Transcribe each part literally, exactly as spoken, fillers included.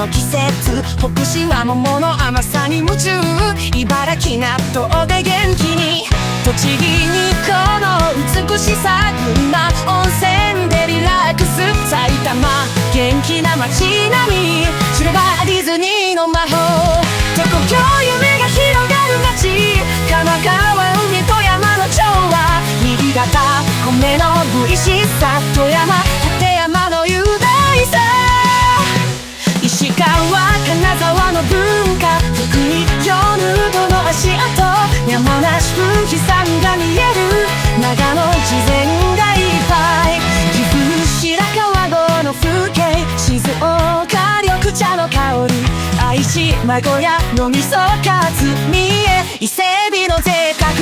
の季節、北市は桃の甘さに夢中、茨城納豆で元気に、栃木にこの美しさ、群馬温泉でリラックス、埼玉元気な街並み、知ればディズニーの魔法、東京夢が広がる街、神奈川海富山の調和、新潟米の美味しさ、富山立山の雄大さ、石川金沢の文化、福井京ヌードの足跡、山梨富士山が見える長野自然がいっぱい、岐阜白川郷の風景、静岡緑茶の香り、愛知名古屋の味噌カツ、三重伊勢海老の贅沢、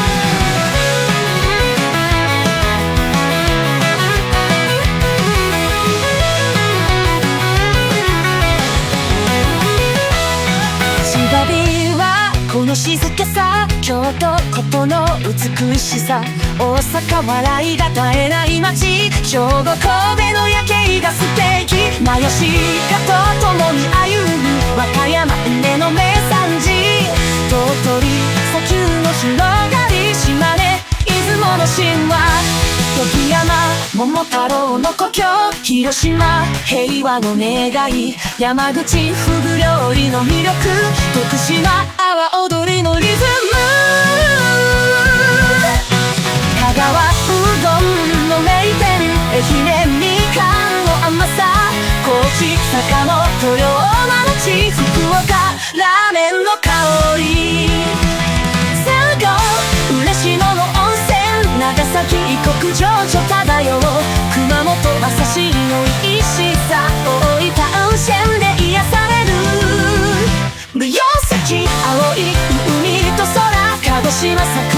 この静けさ、京都ことの美しさ、大阪笑いが絶えない街、兵庫神戸の夜景が素敵、名吉川と共に歩む和歌山梅の名産地、鳥取砂丘の広がり、島根出雲の神話、時山桃太郎の故郷、広島平和の願い、山口フグ料理の魅力、徳島阿波踊りのリズム、香川うどんの名店、愛媛みかんの甘さ、高知坂の豊山の地、福岡ラーメンの香り、佐賀嬉野の温泉、長崎異国情緒漂う、熊本馬刺しの美味しさ、大分温泉で癒される、無用石青い海と空、鹿児島